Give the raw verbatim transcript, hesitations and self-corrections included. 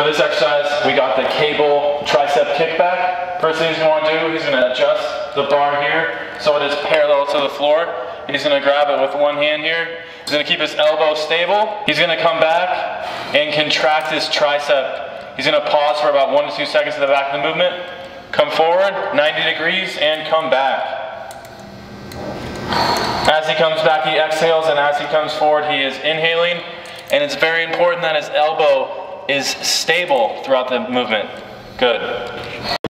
For this exercise, we got the cable tricep kickback. First thing he's going to want to do, he's going to adjust the bar here so it is parallel to the floor. He's going to grab it with one hand here. He's going to keep his elbow stable. He's going to come back and contract his tricep. He's going to pause for about one to two seconds at the back of the movement. Come forward, ninety degrees, and come back. As he comes back, he exhales, and as he comes forward, he is inhaling. And it's very important that his elbow is stable throughout the movement. Good.